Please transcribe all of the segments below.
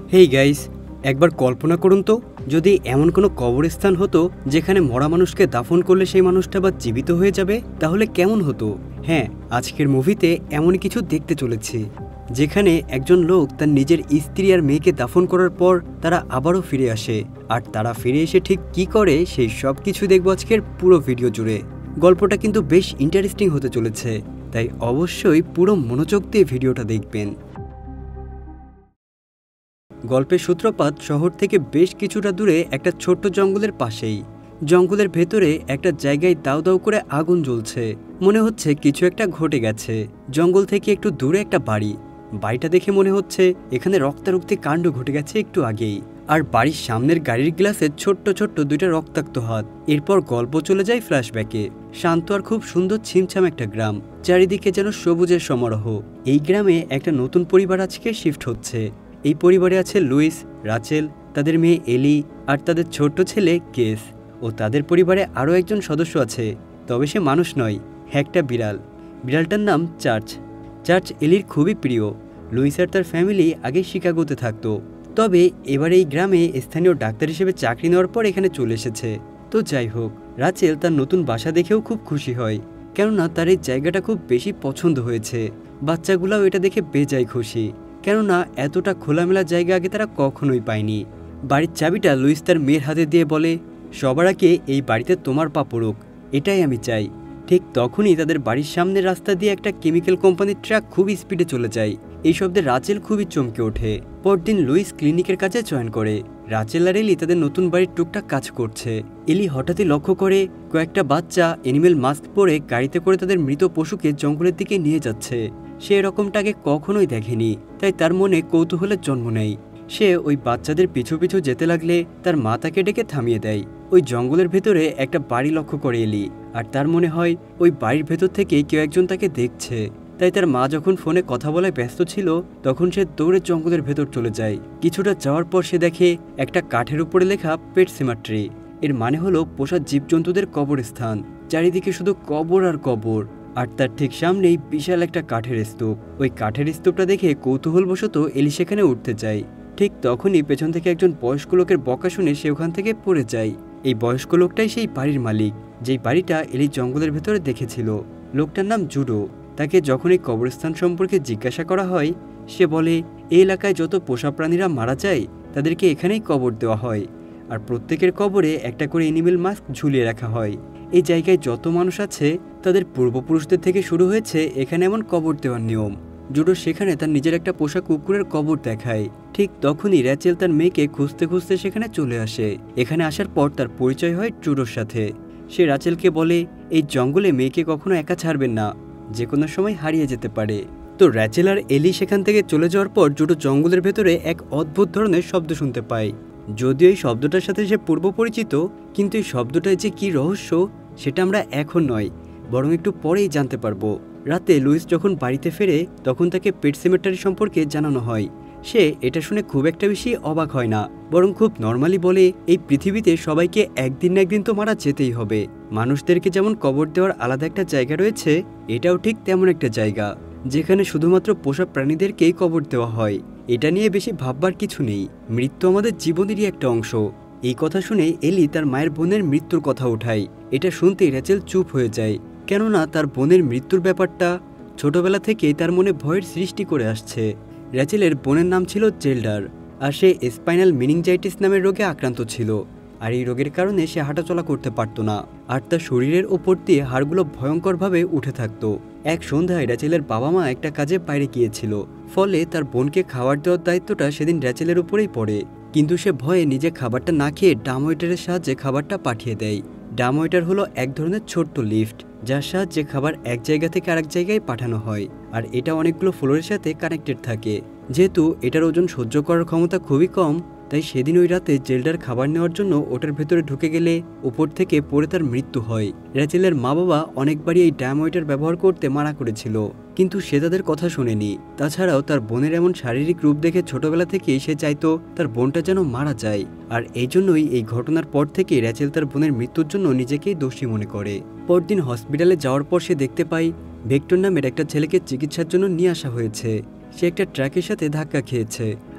Hey guys, একবার কল্পনা করুন তো যদি এমন কোনো কবরস্থান হতো যেখানে মরা মানুষকে দাফন করলে সেই মানুষটা আবার জীবিত হয়ে যাবে, তাহলে কেমন হতো? হ্যাঁ, আজকের মুভিতে এমনই কিছু দেখতে চলেছি, যেখানে একজন লোক তার নিজের স্ত্রী আর মেয়েকে দাফন করার পর তারা আবারও ফিরে আসে। আর তারা ফিরে এসে ঠিক কী করে সেই সব কিছু দেখব আজকের পুরো ভিডিও জুড়ে। গল্পটা কিন্তু বেশ ইন্টারেস্টিং হতে চলেছে, তাই অবশ্যই পুরো মনোযোগ দিয়ে ভিডিওটা দেখবেন। গল্পের সূত্রপাত শহর থেকে বেশ কিছুটা দূরে একটা ছোট্ট জঙ্গলের পাশেই। জঙ্গলের ভেতরে একটা জায়গায় দাউ দাউ করে আগুন জ্বলছে, মনে হচ্ছে কিছু একটা ঘটে গেছে। জঙ্গল থেকে একটু দূরে একটা বাড়িটা দেখে মনে হচ্ছে এখানে রক্তারক্তি কাণ্ড ঘটে গেছে একটু আগেই। আর বাড়ির সামনের গাড়ির গ্লাসে ছোট্ট ছোট্ট দুইটা রক্তাক্ত হাত। এরপর গল্প চলে যায় ফ্ল্যাশব্যাকে। শান্ত আর খুব সুন্দর ছিমছাম একটা গ্রাম, চারিদিকে যেন সবুজের সমারোহ। এই গ্রামে একটা নতুন পরিবার আজকে শিফট হচ্ছে। এই পরিবারে আছে লুইস, রাচেল, তাদের মেয়ে এলি আর তাদের ছোট্ট ছেলে কেস। ও তাদের পরিবারে আরও একজন সদস্য আছে, তবে সে মানুষ নয়, একটা বিড়াল। বিড়ালটার নাম চার্চ এলির খুবই প্রিয়। লুইস আর তার ফ্যামিলি আগে শিকাগোতে থাকতো, তবে এবার এই গ্রামে স্থানীয় ডাক্তার হিসেবে চাকরি নেওয়ার পর এখানে চলে এসেছে। তো যাই হোক, রাচেল তার নতুন বাসা দেখেও খুব খুশি হয়, কেননা তার এই জায়গাটা খুব বেশি পছন্দ হয়েছে। বাচ্চাগুলাও এটা দেখে বেজায় খুশি, কেননা এতটা খোলামেলা জায়গা আগে তারা কখনোই পায়নি। বাড়ির চাবিটা লুইস তার মেয়ের হাতে দিয়ে বলে, সবার আগে এই বাড়িতে তোমার পা পড়ুক, এটাই আমি চাই। ঠিক তখনই তাদের বাড়ির সামনের রাস্তা দিয়ে একটা কেমিক্যাল কোম্পানির ট্রাক খুবই স্পিডে চলে যায়। এই শব্দে রাচেল খুবই চমকে ওঠে। পরদিন লুইস ক্লিনিকের কাজে জয়েন করে। রাচেল আর এলি তাদের নতুন বাড়ির টুকটাক কাজ করছে। এলি হঠাৎই লক্ষ্য করে কয়েকটা বাচ্চা এনিমেল মাস্ক পরে গাড়িতে করে তাদের মৃত পশুকে জঙ্গলের দিকে নিয়ে যাচ্ছে। সে এরকমটা আগে কখনোই দেখেনি, তাই তার মনে কৌতূহলের জন্ম নেয়। সে ওই বাচ্চাদের পিছু পিছু যেতে লাগলে তার মা তাকে ডেকে থামিয়ে দেয়। ওই জঙ্গলের ভেতরে একটা বাড়ি লক্ষ্য করে এলি, আর তার মনে হয় ওই বাড়ির ভেতর থেকে কেউ একজন তাকে দেখছে। তাই তার মা যখন ফোনে কথা বলায় ব্যস্ত ছিল, তখন সে দৌড়ে জঙ্গলের ভেতর চলে যায়। কিছুটা যাওয়ার পর সে দেখে একটা কাঠের উপরে লেখা পেট সিমেট্রি। এর মানে হলো পোষা জীবজন্তুদের কবরস্থান। চারিদিকে শুধু কবর আর কবর, আর তার ঠিক সামনেই বিশাল একটা কাঠের স্তূপ। ওই কাঠের স্তূপটা দেখে কৌতূহলবশত এলি সেখানে উঠতে চায়। ঠিক তখনই পেছন থেকে একজন বয়স্ক লোকের বকা শুনে সে ওখান থেকে পড়ে যায়। এই বয়স্ক লোকটাই সেই বাড়ির মালিক, যেই বাড়িটা এলি জঙ্গলের ভেতরে দেখেছিল। লোকটার নাম জুডো। তাকে যখন এই কবরস্থান সম্পর্কে জিজ্ঞাসা করা হয়, সে বলে এই এলাকায় যত পোষা প্রাণীরা মারা যায় তাদেরকে এখানেই কবর দেওয়া হয়, আর প্রত্যেকের কবরে একটা করে এনিমেল মাস্ক ঝুলিয়ে রাখা হয়। এই জায়গায় যত মানুষ আছে তাদের পূর্বপুরুষদের থেকে শুরু হয়েছে এখানে এমন কবর দেওয়ার নিয়ম। জুডো সেখানে তার নিজের একটা পোষা কুকুরের কবর দেখায়। ঠিক তখনই র্যাচেল তার মেয়েকে খুঁজতে খুঁজতে সেখানে চলে আসে। এখানে আসার পর তার পরিচয় হয় জুডোর সাথে। সে রাচেলকে বলে এই জঙ্গলে মেয়েকে কখনো একা ছাড়বেন না, যে কোনো সময় হারিয়ে যেতে পারে। তো র্যাচেল আর এলি সেখান থেকে চলে যাওয়ার পর জুডো জঙ্গলের ভেতরে এক অদ্ভুত ধরনের শব্দ শুনতে পায়। যদিও এই শব্দটার সাথে সে পূর্ব পরিচিত, কিন্তু এই শব্দটায় যে কী রহস্য সেটা আমরা এখন নয়, বরং একটু পরেই জানতে পারবো। রাতে লুইস যখন বাড়িতে ফেরে তখন তাকে পেট সিমেট্রি সম্পর্কে জানানো হয়। সে এটা শুনে খুব একটা বেশি অবাক হয় না, বরং খুব নর্মালি বলে এই পৃথিবীতে সবাইকে একদিন না একদিন তো মারা যেতেই হবে। মানুষদেরকে যেমন কবর দেওয়ার আলাদা একটা জায়গা রয়েছে, এটাও ঠিক তেমন একটা জায়গা, যেখানে শুধুমাত্র পোষা প্রাণীদেরকেই কবর দেওয়া হয়। এটা নিয়ে বেশি ভাববার কিছু নেই, মৃত্যু আমাদের জীবনেরই একটা অংশ। এই কথা শুনে এলি তার মায়ের বোনের মৃত্যুর কথা ওঠায়। এটা শুনতেই র্যাচেল চুপ হয়ে যায়, কেননা তার বোনের মৃত্যুর ব্যাপারটা ছোটবেলা থেকেই তার মনে ভয়ের সৃষ্টি করে আসছে। র্যাচেলের বোনের নাম ছিল জেল্ডার, আর সে স্পাইনাল মেনিনজাইটিস নামের রোগে আক্রান্ত ছিল। আর এই রোগের কারণে সে হাঁটাচলা করতে পারত না, আর তার শরীরের ওপর দিয়ে হাড়গুলো ভয়ঙ্করভাবে উঠে থাকতো। এক সন্ধ্যায় র্যাচেলের বাবা মা একটা কাজে বাইরে গিয়েছিল, ফলে তার বোনকে খাবার দেওয়ার দায়িত্বটা সেদিন র্যাচেলের উপরেই পড়ে। কিন্তু সে ভয়ে নিজে খাবারটা না খেয়ে ডাম ওয়েটারের সাহায্যে খাবারটা পাঠিয়ে দেয়। ডাম ওয়েটার হলো এক ধরনের ছোট্ট লিফট, যার সাহায্যে খাবার এক জায়গা থেকে আরেক জায়গায় পাঠানো হয়, আর এটা অনেকগুলো ফ্লোরের সাথে কানেক্টেড থাকে। যেহেতু এটার ওজন সহ্য করার ক্ষমতা খুবই কম, তাই সেদিন ওই রাতে জেল্ডার খাবার নেওয়ার জন্য ওটার ভেতরে ঢুকে গেলে উপর থেকে পড়ে তার মৃত্যু হয়। র্যাচেলের মা বাবা অনেকবারই এই ডাম ওয়েটার ব্যবহার করতে মানা করেছিল, কিন্তু সে তাদের কথা শোনেনি। তাছাড়াও তার বোনের এমন শারীরিক রূপ দেখে ছোটবেলা থেকেই সে চাইতো তার বোনটা যেন মারা যায়, আর এই জন্যই এই ঘটনার পর থেকে র্যাচেল তার বোনের মৃত্যুর জন্য নিজেকেই দোষী মনে করে। পরদিন হসপিটালে যাওয়ার পর সে দেখতে পায় ভেক্টর নামের একটা ছেলেকে চিকিৎসার জন্য নিয়ে আসা হয়েছে। সে একটা ট্রাকের সাথে ধাক্কা খেয়েছে,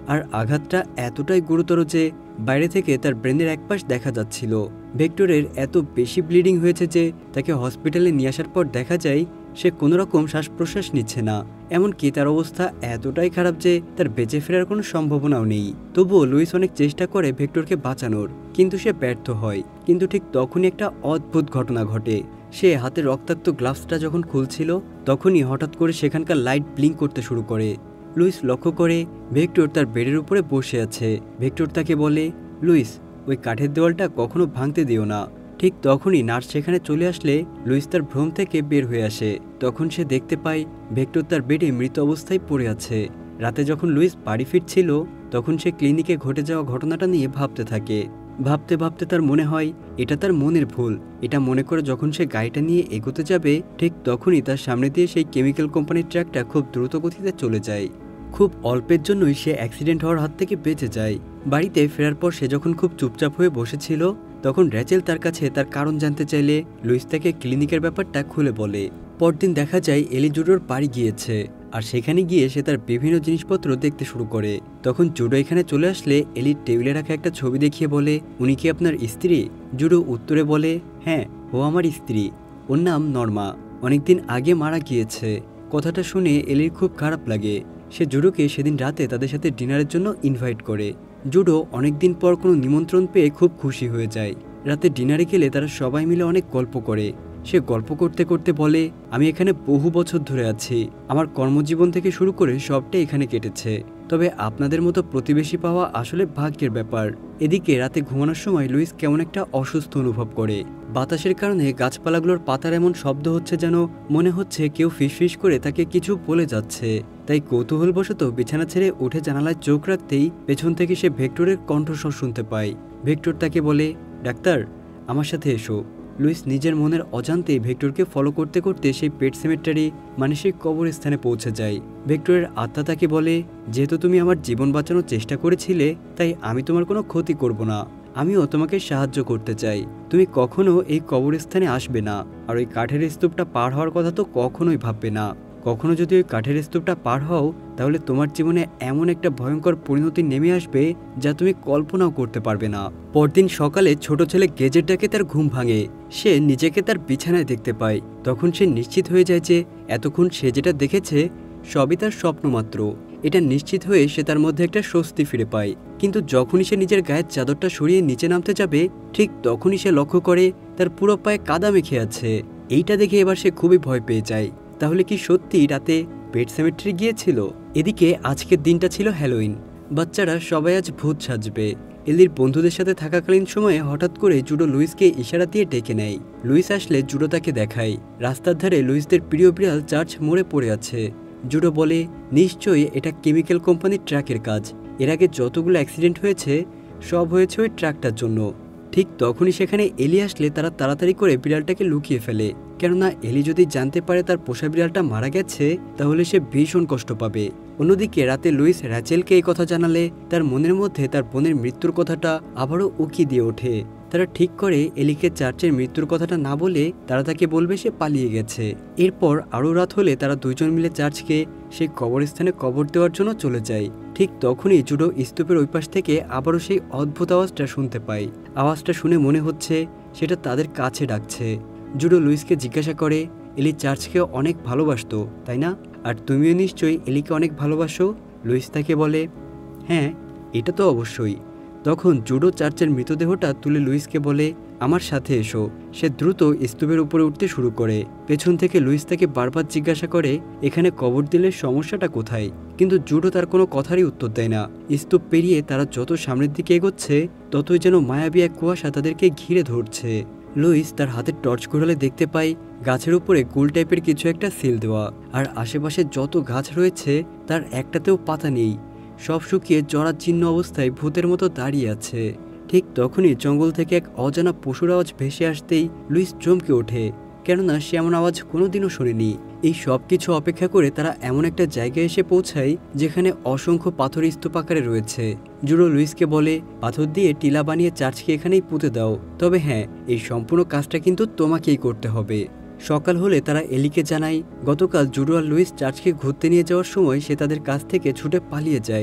আর আঘাতটা এতটাই গুরুতর যে বাইরে থেকে তার ব্রেনের একপাশ দেখা যাচ্ছিল। ভেক্টরের এত বেশি ব্লিডিং হয়েছে যে তাকে হসপিটালে নিয়ে আসার পর দেখা যায় সে কোনো রকম শ্বাস প্রশ্বাস নিচ্ছে না। এমনকি তার অবস্থা এতটাই খারাপ যে তার বেঁচে ফেরার কোনো সম্ভাবনাও নেই। তবুও লুইস অনেক চেষ্টা করে ভেক্টরকে বাঁচানোর, কিন্তু সে ব্যর্থ হয়। কিন্তু ঠিক তখনই একটা অদ্ভুত ঘটনা ঘটে। সে হাতে রক্তাক্ত গ্লাভসটা যখন খুলছিল তখনই হঠাৎ করে সেখানকার লাইট ব্লিঙ্ক করতে শুরু করে। লুইস লক্ষ্য করে ভেক্টর তার বেডের উপরে বসে আছে। ভেক্টর তাকে বলে, লুইস, ওই কাঠের দেওয়ালটা কখনো ভাঙতে দিও না। ঠিক তখনই নার্স সেখানে চলে আসলে লুইস তার ভ্রম থেকে বের হয়ে আসে। তখন সে দেখতে পায় ভেক্টর তার বেডে মৃত অবস্থায় পড়ে আছে। রাতে যখন লুইস বাড়ি ফিরছিল তখন সে ক্লিনিকে ঘটে যাওয়া ঘটনাটা নিয়ে ভাবতে থাকে। ভাবতে ভাবতে তার মনে হয় এটা তার মনের ভুল। এটা মনে করে যখন সে গাড়িটা নিয়ে এগোতে যাবে ঠিক তখনই তার সামনে দিয়ে সেই কেমিক্যাল কোম্পানির ট্রাকটা খুব দ্রুত গতিতে চলে যায়। খুব অল্পের জন্যই সে অ্যাক্সিডেন্ট হওয়ার হাত থেকে বেঁচে যায়। বাড়িতে ফেরার পর সে যখন খুব চুপচাপ হয়ে বসেছিল তখন র্যাচেল তার কাছে তার কারণ জানতে চাইলে লুইস তাকে ক্লিনিকের ব্যাপারটা খুলে বলে। পরদিন দেখা যায় এলি জুডোর বাড়ি গিয়েছে, আর সেখানে গিয়ে সে তার বিভিন্ন জিনিসপত্র দেখতে শুরু করে। তখন জুডো এখানে চলে আসলে এলির টেবিলে রাখা একটা ছবি দেখিয়ে বলে, উনি কি আপনার স্ত্রী? জুডো উত্তরে বলে, হ্যাঁ, ও আমার স্ত্রী। ওর নাম নর্মা, অনেকদিন আগে মারা গিয়েছে। কথাটা শুনে এলির খুব খারাপ লাগে। সে জুডোকে সেদিন রাতে তাদের সাথে ডিনারের জন্য ইনভাইট করে। জুডো অনেকদিন পর কোনো নিমন্ত্রণ পেয়ে খুব খুশি হয়ে যায়। রাতে ডিনারে গেলে তারা সবাই মিলে অনেক গল্প করে। সে গল্প করতে করতে বলে, আমি এখানে বহু বছর ধরে আছি। আমার কর্মজীবন থেকে শুরু করে সবটাই এখানে কেটেছে। তবে আপনাদের মতো প্রতিবেশী পাওয়া আসলে ভাগ্যের ব্যাপার। এদিকে রাতে ঘুমানোর সময় লুইস কেমন একটা অসুস্থ অনুভব করে। বাতাসের কারণে গাছপালাগুলোর পাতার এমন শব্দ হচ্ছে যেন মনে হচ্ছে কেউ ফিসফিস করে তাকে কিছু বলে যাচ্ছে। তাই কৌতূহলবশত বিছানা ছেড়ে উঠে জানালায় চোখ রাখতেই পেছন থেকে সে ভেক্টরের কণ্ঠস্বর শুনতে পায়। ভেক্টর তাকে বলে, ডাক্তার, আমার সাথে এসো। লুইস নিজের মনের অজান্তেই ভেক্টরকে ফলো করতে করতে সেই পেট সেমেটারি মানে সেই কবরস্থানে পৌঁছে যায়। ভেক্টরের আত্মা তাকে বলে, যেহেতু তুমি আমার জীবন বাঁচানোর চেষ্টা করেছিলে তাই আমি তোমার কোনো ক্ষতি করব না। আমিও তোমাকে সাহায্য করতে চাই। তুমি কখনো এই কবরস্থানে আসবে না, আর ওই কাঠের স্তূপটা পার হওয়ার কথা তো কখনোই ভাববে না। কখনো যদি ওই কাঠের স্তূপটা পার হও তাহলে তোমার জীবনে এমন একটা ভয়ঙ্কর পরিণতি নেমে আসবে যা তুমি কল্পনাও করতে পারবে না। পরদিন সকালে ছোট ছেলে গেজের ডাকে তার ঘুম ভাঙে। সে নিজেকে তার বিছানায় দেখতে পায়। তখন সে নিশ্চিত হয়ে যায় যে এতক্ষণ সে যেটা দেখেছে সবই তার স্বপ্ন মাত্র। এটা নিশ্চিত হয়ে সে তার মধ্যে একটা স্বস্তি ফিরে পায়। কিন্তু যখনই সে নিজের গায়ের চাদরটা সরিয়ে নিচে নামতে যাবে ঠিক তখনই সে লক্ষ্য করে তার পুরো পায়ে কাদা মেখে আছে। এইটা দেখে এবার সে খুবই ভয় পেয়ে যায়। তাহলে কি সত্যি রাতে পেট সেমেট্রি গিয়েছিল? এদিকে আজকের দিনটা ছিল হ্যালোইন। বাচ্চারা সবাই আজ ভূত সাজবে। এলির বন্ধুদের সাথে থাকাকালীন সময়ে হঠাৎ করে জুডো লুইসকে ইশারা দিয়ে ডেকে নেয়। লুইস আসলে জুডো তাকে দেখায় রাস্তার ধারে লুইসদের প্রিয় বিড়াল চার্চ মরে পড়ে আছে। জুডো বলে, নিশ্চয়ই এটা কেমিক্যাল কোম্পানির ট্রাকের কাজ। এর আগে যতগুলো অ্যাক্সিডেন্ট হয়েছে সব হয়েছে ওই ট্রাকটার জন্য। ঠিক তখনই সেখানে এলি আসলে তারা তাড়াতাড়ি করে বিড়ালটাকে লুকিয়ে ফেলে। কেননা এলি যদি জানতে পারে তার পোষা বিড়ালটা মারা গেছে তাহলে সে ভীষণ কষ্ট পাবে। অন্যদিকে রাতে লুইস র্যাচেলকে এই কথা জানালে তার মনের মধ্যে তার বোনের মৃত্যুর কথাটা আবারও উকি দিয়ে ওঠে। তারা ঠিক করে এলিকে চার্চের মৃত্যুর কথাটা না বলে তারা তাকে বলবে সে পালিয়ে গেছে। এরপর আরও রাত হলে তারা দুইজন মিলে চার্চকে সেই কবরস্থানে কবর দেওয়ার জন্য চলে যায়। ঠিক তখনই জুডো স্তূপের ওই পাশ থেকে আবারও সেই অদ্ভুত আওয়াজটা শুনতে পায়। আওয়াজটা শুনে মনে হচ্ছে সেটা তাদের কাছে ডাকছে। জুডো লুইসকে জিজ্ঞাসা করে, এলি চার্চকে অনেক ভালোবাসতো তাই না? আর তুমিও নিশ্চয়ই এলিকে অনেক ভালোবাসো? লুইস তাকে বলে, হ্যাঁ, এটা তো অবশ্যই। তখন জুডো চার্চের মৃতদেহটা তুলে লুইসকে বলে, আমার সাথে এসো। সে দ্রুত স্তূপের উপরে উঠতে শুরু করে। পেছন থেকে লুইস তাকে বারবার জিজ্ঞাসা করে এখানে কবর দিলে সমস্যাটা কোথায়, কিন্তু জুডো তার কোনো কথারই উত্তর দেয় না। স্তূপ পেরিয়ে তারা যত সামনের দিকে এগোচ্ছে ততই যেন মায়াবী এক কুয়াশা তাদেরকে ঘিরে ধরছে। লুইস তার হাতে টর্চ ঘোরালে দেখতে পায় গাছের উপরে গোল টাইপের কিছু একটা সিল দেওয়া, আর আশেপাশে যত গাছ রয়েছে তার একটাতেও পাতা নেই। সব শুকিয়ে জরাজীর্ণ অবস্থায় ভূতের মতো দাঁড়িয়ে আছে। ঠিক তখনই জঙ্গল থেকে এক অজানা পশুর আওয়াজ ভেসে আসতেই লুইস চমকে ওঠে, কেননা সে এমন আওয়াজ কোনোদিনও শোনেনি। এই সব কিছু অপেক্ষা করে তারা এমন একটা জায়গায় এসে পৌঁছায় যেখানে অসংখ্য পাথর স্তূপ আকারে রয়েছে। জুডো লুইসকে বলে, পাথর দিয়ে টিলা বানিয়ে চার্চকে এখানেই পুঁতে দাও। তবে হ্যাঁ, এই সম্পূর্ণ কাজটা কিন্তু তোমাকেই করতে হবে। সকাল হলে তারা এলিকে জানায় গতকাল জুডো আর লুইস চার্চকে ঘুরতে নিয়ে যাওয়ার সময় সে তাদের কাছ থেকে ছুটে পালিয়ে যায়।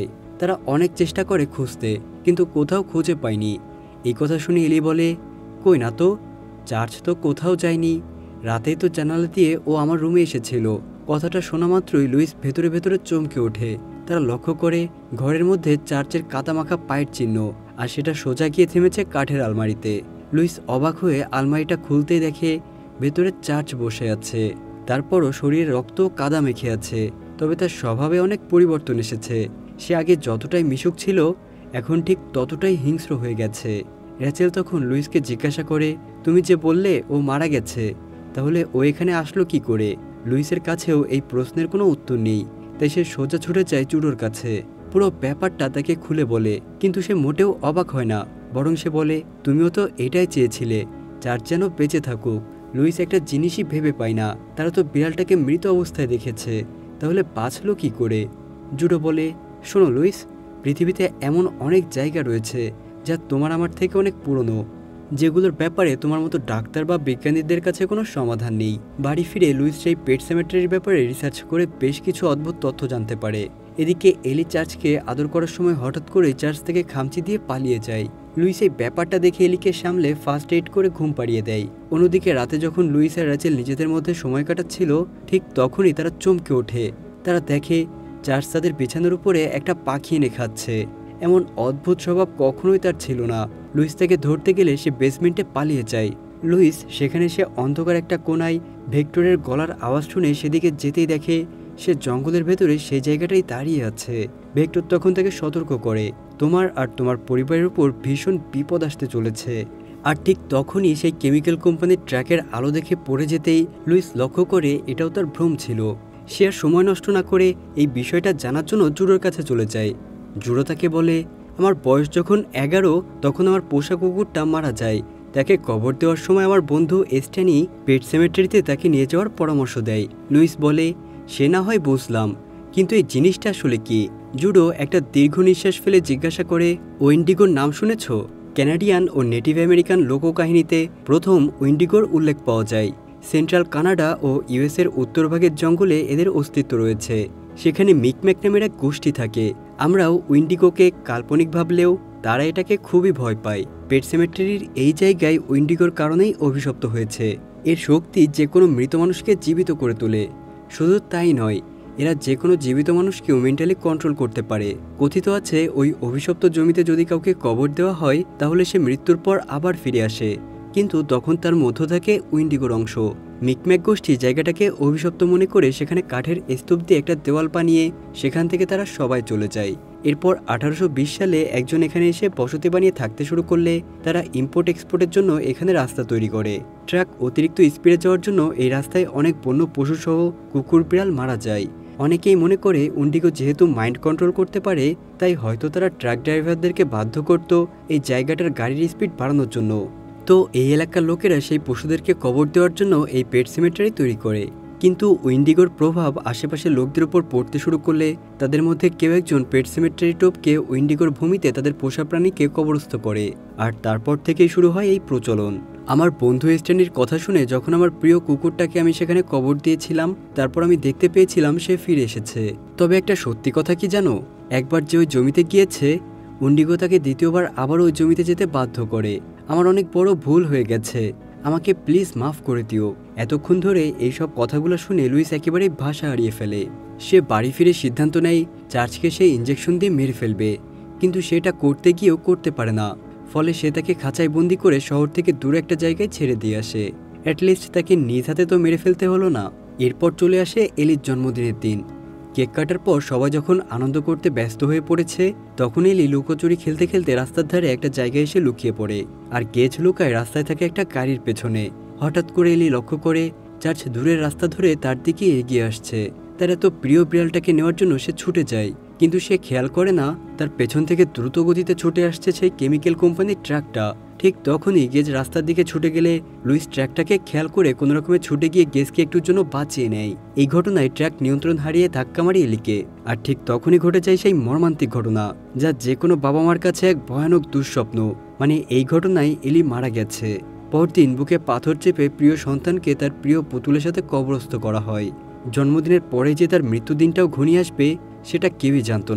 তারা অনেক চেষ্টা করে খুঁজতে, কিন্তু কোথাও খুঁজে পায়নি। এই কথা শুনে এলি বলে, কই না তো, চার্চ তো কোথাও যায়নি, রাতেই তো জানালা দিয়ে ও আমার রুমে এসেছিল। কথাটা শোনা মাত্রই লুইস ভেতরে ভেতরে চমকে ওঠে। তারা লক্ষ্য করে ঘরের মধ্যে চার্চের কাদামাখা পায়ের চিহ্ন, আর সেটা সোজা গিয়ে থেমেছে কাঠের আলমারিতে। লুইস অবাক হয়ে আলমারিটা খুলতেই দেখে ভেতরে চার্চ বসে আছে। তারপরও শরীরে রক্ত কাদা মেখে আছে, তবে তার স্বভাবে অনেক পরিবর্তন এসেছে। সে আগে যতটাই মিশুক ছিল, এখন ঠিক ততটাই হিংস্র হয়ে গেছে। র্যাচেল তখন লুইসকে জিজ্ঞাসা করে, তুমি যে বললে ও মারা গেছে, তাহলে ও এখানে আসলো কি করে? লুইসের কাছেও এই প্রশ্নের কোনো উত্তর নেই, তাই সে সোজা ছুটে যায় জুডোর কাছে। পুরো ব্যাপারটা তাকে খুলে বলে, কিন্তু সে মোটেও অবাক হয় না, বরং সে বলে, তুমিও তো এটাই চেয়েছিলে, চার্চ যেন বেঁচে থাকুক। লুইস একটা জিনিসই ভেবে পায় না, তারা তো বিড়ালটাকে মৃত অবস্থায় দেখেছে, তাহলে বাঁচলো কি করে? জুডো বলে, শোনো লুইস, পৃথিবীতে এমন অনেক জায়গা রয়েছে যা তোমার আমার থেকে অনেক পুরনো, যেগুলোর ব্যাপারে তোমার মতো ডাক্তার বা বিজ্ঞানীদের কাছে কোনো সমাধান নেই। বাড়ি ফিরে লুইস সেই পেট সেমেট্রির ব্যাপারে রিসার্চ করে বেশ কিছু অদ্ভুত তথ্য জানতে পারে। এদিকে এলি চার্চকে আদর করার সময় হঠাৎ করে চার্চ থেকে খামচি দিয়ে পালিয়ে যায়। লুইস এই ব্যাপারটা দেখে এলিকে সামলে ফার্স্ট এইড করে ঘুম পাড়িয়ে দেয়। অন্যদিকে রাতে যখন লুইস আর র্যাচেল নিজেদের মধ্যে সময় কাটাচ্ছিল, ঠিক তখনই তারা চমকে ওঠে। তারা দেখে চার্চ তাদের বিছানার উপরে একটা পাখি এনে খাচ্ছে। এমন অদ্ভুত স্বভাব কখনোই তার ছিল না। লুইস তাকে ধরতে গেলে সে বেসমেন্টে পালিয়ে যায়। লুইস সেখানে সে অন্ধকার একটা কোনায় ভেক্টরের গলার আওয়াজ শুনে সেদিকে যেতেই দেখে সে জঙ্গলের ভেতরে সেই জায়গাটাই দাঁড়িয়ে আছে। ভেক্টর তখন তাকে সতর্ক করে, তোমার আর তোমার পরিবারের উপর ভীষণ বিপদ আসতে চলেছে। আর ঠিক তখনই সেই কেমিক্যাল কোম্পানির ট্র্যাকের আলো দেখে পড়ে যেতেই লুইস লক্ষ্য করে এটাও তার ভ্রম ছিল। সে আর সময় নষ্ট না করে এই বিষয়টা জানার জন্য জুডোর কাছে চলে যায়। জুডো তাকে বলে, আমার বয়স যখন 11 তখন আমার পোষা কুকুরটা মারা যায়। তাকে কবর দেওয়ার সময় আমার বন্ধু এস্টানি পেট সেমেট্রিতে তাকে নিয়ে যাওয়ার পরামর্শ দেয়। লুইস বলে, সে না হয় বুঝলাম, কিন্তু এই জিনিসটা আসলে কি? জুডো একটা দীর্ঘ নিঃশ্বাস ফেলে জিজ্ঞাসা করে, ওয়েন্ডিগোর নাম শুনেছ? ক্যানাডিয়ান ও নেটিভ আমেরিকান লোককাহিনীতে প্রথম উইন্ডিগোর উল্লেখ পাওয়া যায়। সেন্ট্রাল কানাডা ও ইউএসের উত্তরভাগের জঙ্গলে এদের অস্তিত্ব রয়েছে। সেখানে মিকম্যাক নামের এক গোষ্ঠী থাকে। আমরাও উইন্ডিগোকে কাল্পনিক ভাবলেও তারা এটাকে খুবই ভয় পায়। পেট সেমেট্রির এই জায়গায় উইন্ডিগোর কারণেই অভিশপ্ত হয়েছে। এর শক্তি যে কোনো মৃত মানুষকে জীবিত করে তোলে। শুধু তাই নয়, এরা যে কোনো জীবিত মানুষকেও মেন্টালি কন্ট্রোল করতে পারে। কথিত আছে ওই অভিশপ্ত জমিতে যদি কাউকে কবর দেওয়া হয়, তাহলে সে মৃত্যুর পর আবার ফিরে আসে, কিন্তু তখন তার মধ্য থাকে উইন্ডিগোর অংশ। মিকম্যাক গোষ্ঠী জায়গাটাকে অভিশপ্ত মনে করে সেখানে কাঠের স্তূপ দিয়ে একটা দেওয়াল বানিয়ে সেখান থেকে তারা সবাই চলে যায়। এরপর 1820 সালে একজন এখানে এসে বসতি বানিয়ে থাকতে শুরু করলে তারা ইম্পোর্ট এক্সপোর্টের জন্য এখানে রাস্তা তৈরি করে। ট্রাক অতিরিক্ত স্পিডে যাওয়ার জন্য এই রাস্তায় অনেক বন্য পশুসহ কুকুর বিড়াল মারা যায়। অনেকেই মনে করে উইন্ডিগো যেহেতু মাইন্ড কন্ট্রোল করতে পারে, তাই হয়তো তারা ট্রাক ড্রাইভারদেরকে বাধ্য করত এই জায়গাটার গাড়ির স্পিড বাড়ানোর জন্য। তো এই এলাকার লোকেরা সেই পশুদেরকে কবর দেওয়ার জন্য এই পেট সেমেট্রি তৈরি করে। কিন্তু উইন্ডিগোর প্রভাব আশেপাশের লোকদের উপর পড়তে শুরু করলে তাদের মধ্যে কেউ একজন পেট সেমেট্রি টোপকে উইন্ডিগোর ভূমিতে তাদের পোষা প্রাণীকে কবরস্থ করে। আর তারপর থেকেই শুরু হয় এই প্রচলন। আমার বন্ধু স্ট্যান্ডির কথা শুনে যখন আমার প্রিয় কুকুরটাকে আমি সেখানে কবর দিয়েছিলাম, তারপর আমি দেখতে পেয়েছিলাম সে ফিরে এসেছে। তবে একটা সত্যি কথা কি জানো, একবার যে ওই জমিতে গিয়েছে, উইন্ডিগো তাকে দ্বিতীয়বার আবার ওই জমিতে যেতে বাধ্য করে। আমার অনেক বড় ভুল হয়ে গেছে, আমাকে প্লিজ মাফ করে দিও। এতক্ষণ ধরে এইসব কথাগুলো শুনে লুইস একেবারেই ভাষা হারিয়ে ফেলে। সে বাড়ি ফিরে সিদ্ধান্ত নেয় চার্চকে সে ইঞ্জেকশন দিয়ে মেরে ফেলবে, কিন্তু সেটা করতে গিয়েও করতে পারে না। ফলে সে তাকে খাঁচায় বন্দি করে শহর থেকে দূরে একটা জায়গায় ছেড়ে দিয়ে আসে। অ্যাটলিস্ট তাকে নিজ হাতে তো মেরে ফেলতে হলো না। এরপর চলে আসে এলির জন্মদিনের দিন। কেক কাটার পর সবাই যখন আনন্দ করতে ব্যস্ত হয়ে পড়েছে, তখন এলি লুকোচুরি খেলতে খেলতে রাস্তার ধারে একটা জায়গায় এসে লুকিয়ে পড়ে। আর গেজ লুকায় রাস্তায় থাকে একটা গাড়ির পেছনে। হঠাৎ করে এলি লক্ষ্য করে চার্চ দূরের রাস্তা ধরে তার দিকে এগিয়ে আসছে। তার এত প্রিয় বিড়ালটাকে নেওয়ার জন্য সে ছুটে যায়, কিন্তু সে খেয়াল করে না তার পেছন থেকে দ্রুত গতিতে ছুটে আসছে সেই কেমিক্যাল কোম্পানির ট্রাকটা। ঠিক তখনই গেজ রাস্তার দিকে ছুটে গেলে লুইস ট্রাকটাকে খেয়াল করে কোনো রকমে ছুটে গিয়ে গেজকে একটুর জন্য বাঁচিয়ে নেয়। এই ঘটনায় ট্রাক নিয়ন্ত্রণ হারিয়ে ধাক্কা মারি এলিকে। আর ঠিক তখনই ঘটে যায় সেই মর্মান্তিক ঘটনা, যা যে কোনো বাবা মার কাছে এক ভয়ানক দুঃস্বপ্ন। মানে এই ঘটনায় এলি মারা গেছে। পরদিন বুকে পাথর চেপে প্রিয় সন্তানকে তার প্রিয় পুতুলের সাথে কবরস্থ করা হয়। জন্মদিনের পরে যে তার মৃত্যুদিনটাও ঘনিয়ে আসবে সেটা কেউই জানত না।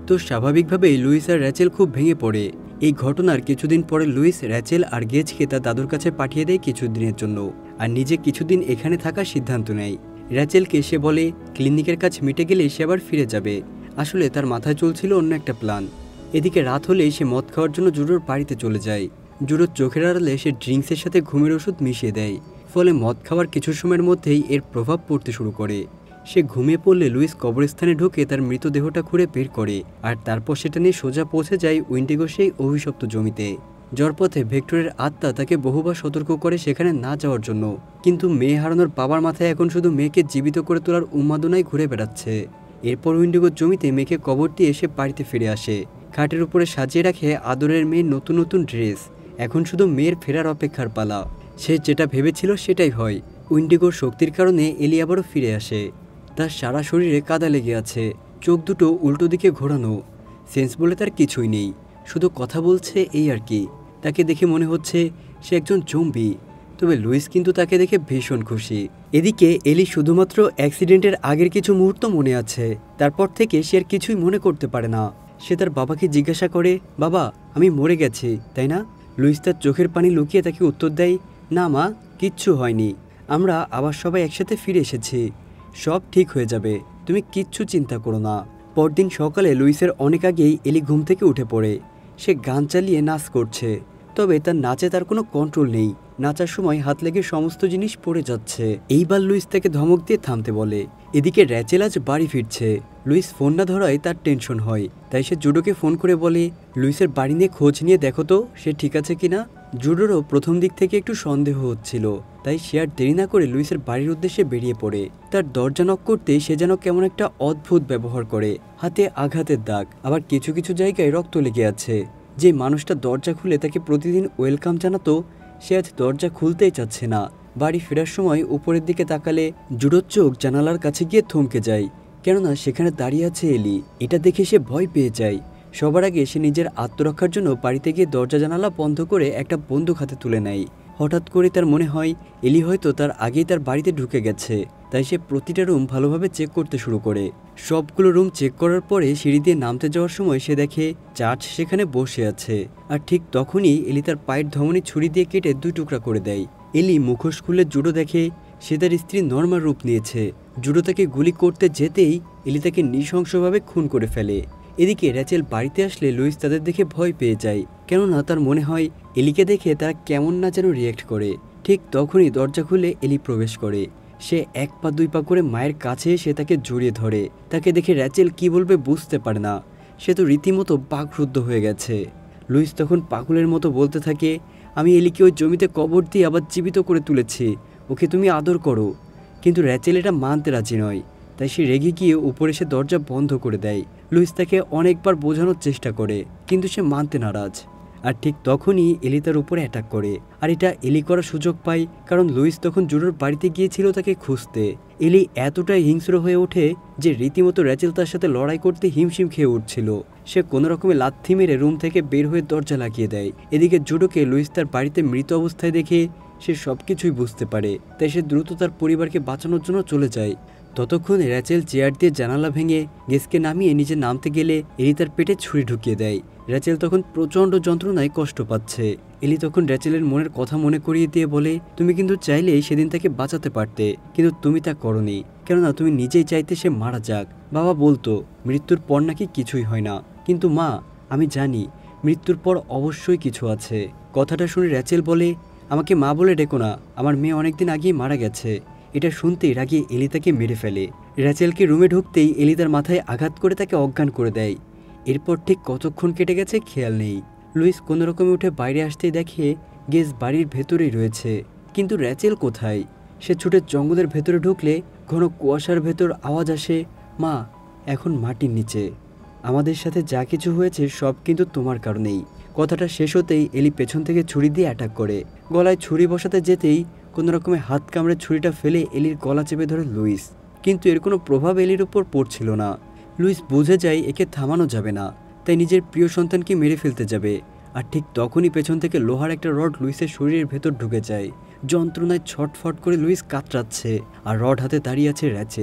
তো স্বাভাবিকভাবেই লুইস আর র্যাচেল খুব ভেঙে পড়ে। এই ঘটনার কিছুদিন পরে লুইস র্যাচেল আর গেজকে তার দাদুর কাছে পাঠিয়ে দেয় কিছুদিনের জন্য, আর নিজে কিছুদিন এখানে থাকার সিদ্ধান্ত নেয়। র্যাচেলকে সে বলে ক্লিনিকের কাজ মিটে গেলে সে আবার ফিরে যাবে। আসলে তার মাথায় চলছিল অন্য একটা প্ল্যান। এদিকে রাত হলেই সে মদ খাওয়ার জন্য জুডোর বাড়িতে চলে যায়। জুডোর চোখের আড়ালে সে ড্রিঙ্কসের সাথে ঘুমের ওষুধ মিশিয়ে দেয়, ফলে মদ খাওয়ার কিছু সময়ের মধ্যেই এর প্রভাব পড়তে শুরু করে। সে ঘুমিয়ে পড়লে লুইস কবরস্থানে ঢুকে তার মৃতদেহটা খুঁড়ে বের করে, আর তারপর সেটা নিয়ে সোজা পৌঁছে যায় উইন্ডিগো সেই অভিশপ্ত জমিতে। যাওয়ার পথে ভেক্টরের আত্মা তাকে বহুবার সতর্ক করে সেখানে না যাওয়ার জন্য, কিন্তু মেয়ে হারানোর বাবার মাথায় এখন শুধু মেয়েকে জীবিত করে তোলার উন্মাদনায় ঘুরে বেড়াচ্ছে। এরপর উইন্ডিগোর জমিতে মেয়েকে কবর দিয়ে এসে বাড়িতে ফিরে আসে। খাটের উপরে সাজিয়ে রাখে আদরের মেয়ের নতুন নতুন ড্রেস। এখন শুধু মেয়ের ফেরার অপেক্ষার পালা। সে যেটা ভেবেছিল সেটাই হয়। উইন্ডিগোর শক্তির কারণে এলি আবারও ফিরে আসে। তার সারা শরীরে কাদা লেগে আছে, চোখ দুটো উল্টো দিকে ঘোরানো। সেন্স বলে তার কিছুই নেই, শুধু কথা বলছে এই আর কি। তাকে দেখে মনে হচ্ছে সে একজন জম্বি। তবে লুইস কিন্তু তাকে দেখে ভীষণ খুশি। এদিকে এলি শুধুমাত্র অ্যাক্সিডেন্টের আগের কিছু মুহূর্ত মনে আছে, তারপর থেকে সে আর কিছুই মনে করতে পারে না। সে তার বাবাকে জিজ্ঞাসা করে, বাবা আমি মরে গেছি তাই না? লুইস তার চোখের পানি লুকিয়ে তাকে উত্তর দেয়, না মা, কিচ্ছু হয়নি, আমরা আবার সবাই একসাথে ফিরে এসেছি, সব ঠিক হয়ে যাবে, তুমি কিচ্ছু চিন্তা করো না। পরদিন সকালে লুইসের অনেক আগেই এলি ঘুম থেকে উঠে পড়ে। সে গান চালিয়ে নাচ করছে, তবে তার নাচে তার কোনো কন্ট্রোল নেই। নাচার সময় হাত লেগে সমস্ত জিনিস পড়ে যাচ্ছে। এইবার লুইস তাকে ধমক দিয়ে থামতে বলে। এদিকে র্যাচেল আজ বাড়ি ফিরছে। লুইস ফোন না ধরায় তার টেনশন হয়, তাই সে জুডোকে ফোন করে বলে, লুইসের বাড়ি নিয়ে খোঁজ নিয়ে দেখো তো সে ঠিক আছে কিনা। জুডোরও প্রথম দিক থেকে একটু সন্দেহ হচ্ছিল, তাই সে আর দেরি না করে লুইসের বাড়ির উদ্দেশ্যে বেরিয়ে পড়ে। তার দরজা নক করতে সে যেন কেমন একটা অদ্ভুত ব্যবহার করে। হাতে আঘাতের দাগ, আবার কিছু কিছু জায়গায় রক্ত লেগে আছে। যে মানুষটা দরজা খুলে তাকে প্রতিদিন ওয়েলকাম জানাতো, সে আজ দরজা খুলতেই চাচ্ছে না। বাড়ি ফেরার সময় উপরের দিকে তাকালে জুডোর চোখ জানালার কাছে গিয়ে থমকে যায়, কেননা সেখানে দাঁড়িয়ে আছে এলি। এটা দেখে সে ভয় পেয়ে যায়। সবার আগে সে নিজের আত্মরক্ষার জন্য বাড়িতে গিয়ে দরজা জানালা বন্ধ করে একটা বন্দুক হাতে তুলে নেয়। হঠাৎ করে তার মনে হয় এলি হয়তো তার আগেই তার বাড়িতে ঢুকে গেছে, তাই সে প্রতিটা রুম ভালোভাবে চেক করতে শুরু করে। সবগুলো রুম চেক করার পরে সিঁড়ি দিয়ে নামতে যাওয়ার সময় সে দেখে চার্চ সেখানে বসে আছে, আর ঠিক তখনই এলি তার পায়ের ধমনী ছুরি দিয়ে কেটে 2 টুকরা করে দেয়। এলি মুখোশ খুলে জুডো দেখে সে তার স্ত্রী নর্মার রূপ নিয়েছে। জুডো তাকে গুলি করতে যেতেই এলি তাকে নৃশংসভাবে খুন করে ফেলে। এদিকে র্যাচেল বাড়িতে আসলে লুইস তাদের দেখে ভয় পেয়ে যায়, কেননা তার মনে হয় এলিকে দেখে তারা কেমন না যেন রিয়্যাক্ট করে। ঠিক তখনই দরজা খুলে এলি প্রবেশ করে। সে 1 পা 2 পা করে মায়ের কাছে এসে তাকে জড়িয়ে ধরে। তাকে দেখে র্যাচেল কি বলবে বুঝতে পারে না, সে তো রীতিমতো বাকরুদ্ধ হয়ে গেছে। লুইস তখন পাগলের মতো বলতে থাকে, আমি এলিকে ওই জমিতে কবর দিয়ে আবার জীবিত করে তুলেছি, ওকে তুমি আদর করো। কিন্তু র্যাচেল এটা মানতে রাজি নয়, তাই সে রেগে গিয়ে উপরে সে দরজা বন্ধ করে দেয়। লুইস তাকে অনেকবার বোঝানোর চেষ্টা করে, কিন্তু সে মানতে নারাজ। আর ঠিক তখনই এলি তার উপরে অ্যাটাক করে। আর এটা এলি করার সুযোগ পায়, কারণ লুইস তখন জুডোর বাড়িতে গিয়েছিল তাকে খুঁজতে। এলি এতটাই হিংস্র হয়ে ওঠে যে রীতিমতো র্যাচেল তার সাথে লড়াই করতে হিমশিম খেয়ে উঠছিল। সে কোনো রকমে লাথি মেরে রুম থেকে বের হয়ে দরজা লাগিয়ে দেয়। এদিকে জুডোকে লুইস তার বাড়িতে মৃত অবস্থায় দেখে সে সবকিছুই বুঝতে পারে, তাই সে দ্রুত তার পরিবারকে বাঁচানোর জন্য চলে যায়। ততক্ষণে র্যাচেল চেয়ার দিয়ে জানালা ভেঙে গেসকে নামিয়ে নিজে নামতে গেলে এলি তার পেটে ছুরি ঢুকিয়ে দেয়। র্যাচেল তখন প্রচণ্ড যন্ত্রণায় কষ্ট পাচ্ছে। এলি তখন র্যাচেলের মনের কথা মনে করিয়ে দিয়ে বলে, তুমি কিন্তু চাইলেই সেদিন তাকে বাঁচাতে পারতে, কিন্তু তুমি তা করনি, কেননা তুমি নিজেই চাইতে সে মারা যাক। বাবা বলতো মৃত্যুর পর নাকি কিছুই হয় না, কিন্তু মা আমি জানি মৃত্যুর পর অবশ্যই কিছু আছে। কথাটা শুনে র্যাচেল বলে, আমাকে মা বলে ডেকো না, আমার মেয়ে অনেকদিন আগেই মারা গেছে। এটা শুনতেই রাগে এলি তাকে মেরে ফেলে। র্যাচেলকে রুমে ঢুকতেই এলি তার মাথায় আঘাত করে তাকে অজ্ঞান করে দেয়। এরপর ঠিক কতক্ষণ কেটে গেছে খেয়াল নেই। লুইস কোনো রকমে উঠে বাইরে আসতেই দেখে গেস বাড়ির ভেতরেই রয়েছে, কিন্তু র্যাচেল কোথায়? সে ছুটে জঙ্গলের ভেতরে ঢুকলে ঘন কুয়াশার ভেতর আওয়াজ আসে, মা এখন মাটির নিচে, আমাদের সাথে যা কিছু হয়েছে সব কিন্তু তোমার কারণেই। কথাটা শেষ হতেই এলি পেছন থেকে ছুরি দিয়ে অ্যাটাক করে। গলায় ছুরি বসাতে যেতেই কোনো রকমে হাত কামড়ে ছুরিটা ফেলে এলির গলা চেপে ধরে লুইস, কিন্তু এর কোনো প্রভাব এলির উপর পড়ছিল না। লুইস বুঝে যায় একে থামানো যাবে না, তাই নিজের প্রিয় সন্তানকে মেরে ফেলতে যাবে। আর ঠিক তখনই পেছন থেকে লোহার একটা রড লুইসের শরীরের ভেতর ঢুকে যায়। যন্ত্রণায় ছটফট করে লুইস কাতরাচ্ছে, আর রড হাতে দাঁড়িয়ে আছে র্যাচেল।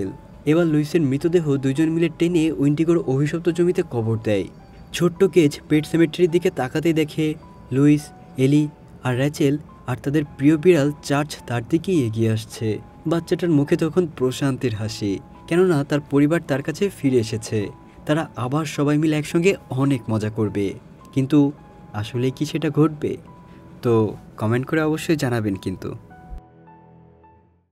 এবার লুইসের মৃতদেহ দুজন মিলে টেনে উইন্ডিগোর অভিশপ্ত জমিতে কবর দেয়। ছোট্ট কেজ পেট সেমেট্রির দিকে তাকাতেই দেখে লুইস, এলি আর র্যাচেল আর তাদের প্রিয় বিড়াল চার্চ তার দিকেই এগিয়ে আসছে। বাচ্চাটার মুখে তখন প্রশান্তির হাসি, কেননা তার পরিবার তার কাছে ফিরে এসেছে। তারা আবার সবাই মিলে একসঙ্গে অনেক মজা করবে। কিন্তু আসলে কি সেটা ঘটবে? তো কমেন্ট করে অবশ্যই জানাবেন কিন্তু।